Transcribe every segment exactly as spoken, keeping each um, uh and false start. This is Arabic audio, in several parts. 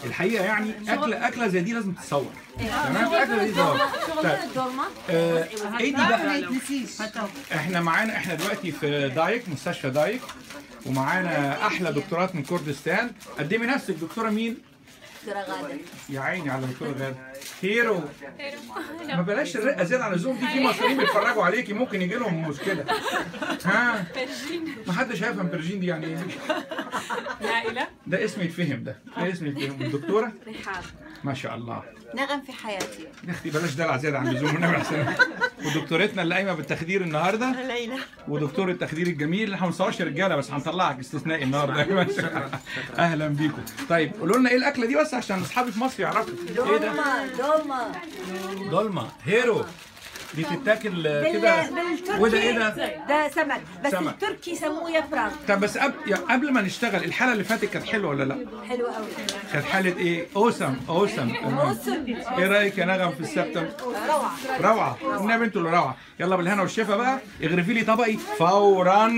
الحقيقه يعني اكله اكله زي دي لازم تتصور. تمام، اكله زي دي تتصور. آه، ايه دي بقى؟ احنا معانا احنا دلوقتي في دايك، مستشفى دايك، ومعانا احلى دكتورات من كردستان. قدمي نفسك. دكتوره مين؟ دكتوره غاده. يا عيني على دكتوره غاده. هيرو. ما بلاش الرقه زياده عن اللزوم دي، في مصريين بيتفرجوا عليكي ممكن يجي لهم مشكله. ها؟ ما حدش هيفهم برجين دي يعني ايه. نائله. ده اسم يتفهم، ده ده اسم يتفهم. الدكتوره رحاب. ما شاء الله. نغم في حياتي. يا اختي بلاش دلع زياده عن اللزوم والنبي احسن. ودكتورتنا اللي قايمه بالتخدير النهارده ليلى. ودكتور التخدير الجميل. احنا ما بنصورش رجاله بس هنطلعك استثنائي النهارده. اهلا بيكم. طيب قولوا لنا ايه الاكله دي بس عشان اصحابي في مصر يعرفوا. ايه ده؟ دولمه. دولمه. هيرو. دي تتاكل كده. وده ايه ده؟ ده سمك بس سمك. التركي يسموه يفرغ. طب بس قبل يعني قبل ما نشتغل الحلقه اللي فاتت كانت حلوه ولا لا؟ حلو قوي. كانت حاله ايه؟ اوسم اوسم. اوسم. ايه رايك يا نغم في السبتم؟ روعه. روعه. النبي انتوا اللي روعه. يلا بالهنا والشفا بقى. اغرفي لي طبقي فورا.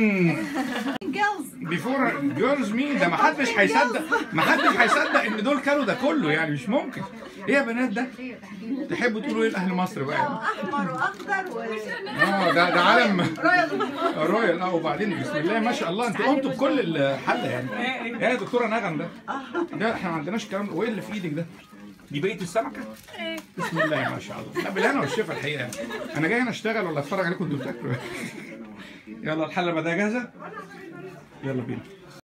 بيفور جيرلز مين ده؟ ما حدش هيصدق ما حدش هيصدق ان دول كانوا ده كله يعني مش ممكن. ايه يا بنات ده؟ تحبوا تقولوا ايه لاهل مصر بقى؟ احمر واخضر و اه ده ده علم رويال. اه وبعدين بسم الله ما شاء الله انتوا قمتوا بكل الحله يعني. ايه يا دكتوره نغم ده؟ ده احنا ما عندناش الكلام ده. وايه اللي في ايدك ده؟ دي بقيه السمكه؟ بسم الله ما شاء الله. لا بالهنا والشفا الحقيقه يعني. انا جاي هنا اشتغل ولا اتفرج عليكم انتوا بتاكلوا؟ يلا الحله بدها جاهزه؟ يلا بينا.